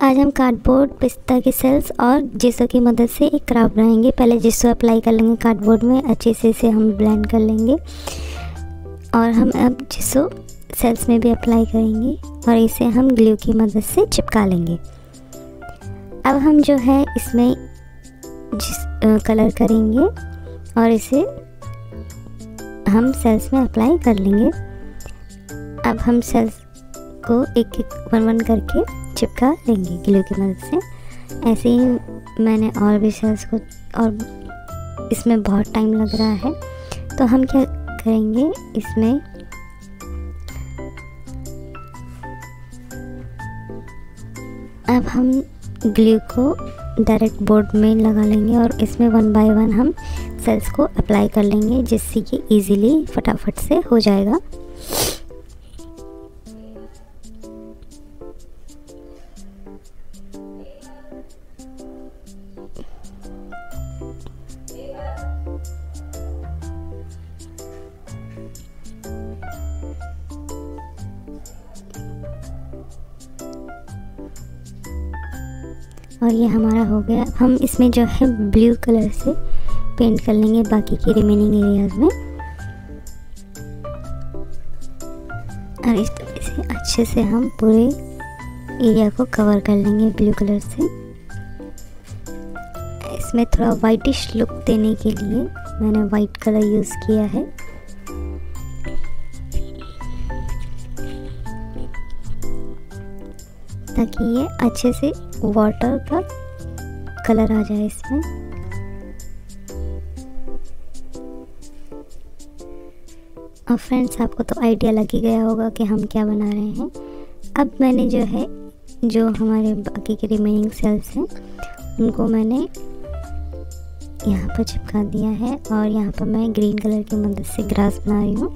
आज हम कार्डबोर्ड, पिस्ता के सेल्स और जिसो की मदद से एक क्राफ्ट बनाएंगे। पहले जिसो अप्लाई कर लेंगे कार्डबोर्ड में, अच्छे से इसे हम ब्लेंड कर लेंगे और हम अब जिसो सेल्स में भी अप्लाई करेंगे और इसे हम ग्लू की मदद से चिपका लेंगे। अब हम जो है इसमें कलर करेंगे और इसे हम सेल्स में अप्लाई कर लेंगे। अब हम सेल्स को एक एक वन करके चिपका लेंगे ग्लू की मदद से। ऐसे ही मैंने और भी सेल्स को, और इसमें बहुत टाइम लग रहा है तो हम क्या करेंगे, इसमें अब हम ग्लू को डायरेक्ट बोर्ड में लगा लेंगे और इसमें 1 बाय 1 हम सेल्स को अप्लाई कर लेंगे, जिससे कि इजीली फटाफट से हो जाएगा। और ये हमारा हो गया। हम इसमें जो है ब्लू कलर से पेंट कर लेंगे बाकी के रिमेनिंग एरियाज में और इस तरह से अच्छे से हम पूरे एरिया को कवर कर लेंगे ब्लू कलर से। इसमें थोड़ा वाइटिश लुक देने के लिए मैंने वाइट कलर यूज़ किया है। ताकि ये अच्छे से वाटर का कलर आ जाए इसमें। और फ्रेंड्स, आपको तो आइडिया लग ही गया होगा कि हम क्या बना रहे हैं। अब मैंने जो है, जो हमारे बाकी के रिमेनिंग सेल्स हैं उनको मैंने यहाँ पर चिपका दिया है और यहाँ पर मैं ग्रीन कलर की मदद से ग्रास बना रही हूँ।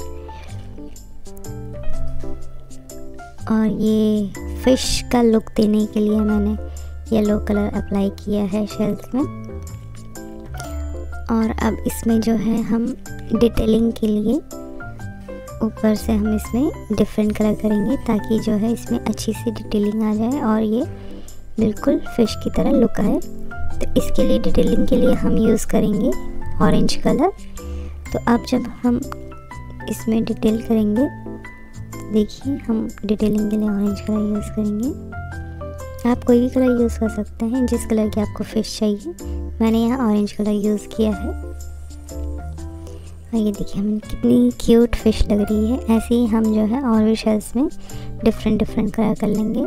और ये फिश का लुक देने के लिए मैंने येलो कलर अप्लाई किया है शेल्स में। और अब इसमें जो है हम डिटेलिंग के लिए ऊपर से हम इसमें डिफरेंट कलर करेंगे ताकि जो है इसमें अच्छी सी डिटेलिंग आ जाए और ये बिल्कुल फिश की तरह लुक आए। तो इसके लिए डिटेलिंग के लिए हम यूज़ करेंगे ऑरेंज कलर। तो अब जब हम इसमें डिटेल करेंगे, देखिए हम डिटेलिंग के लिए ऑरेंज कलर यूज़ करेंगे। आप कोई भी कलर यूज़ कर सकते हैं जिस कलर की आपको फिश चाहिए। मैंने यहाँ ऑरेंज कलर यूज़ किया है और ये देखिए हमें कितनी क्यूट फिश लग रही है। ऐसे ही हम जो है और भी शेल्स में डिफरेंट कलर कर लेंगे।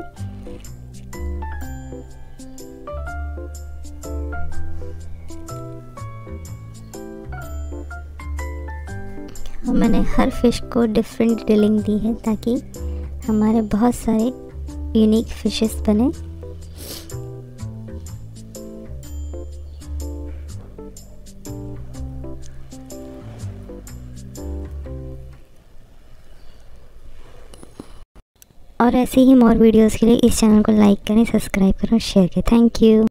और मैंने हर फिश को डिफरेंट डिटेलिंग दी है ताकि हमारे बहुत सारे यूनिक फिशेस बने। और ऐसे ही मोर वीडियोस के लिए इस चैनल को लाइक करें, सब्सक्राइब करें और शेयर करें। Thank you.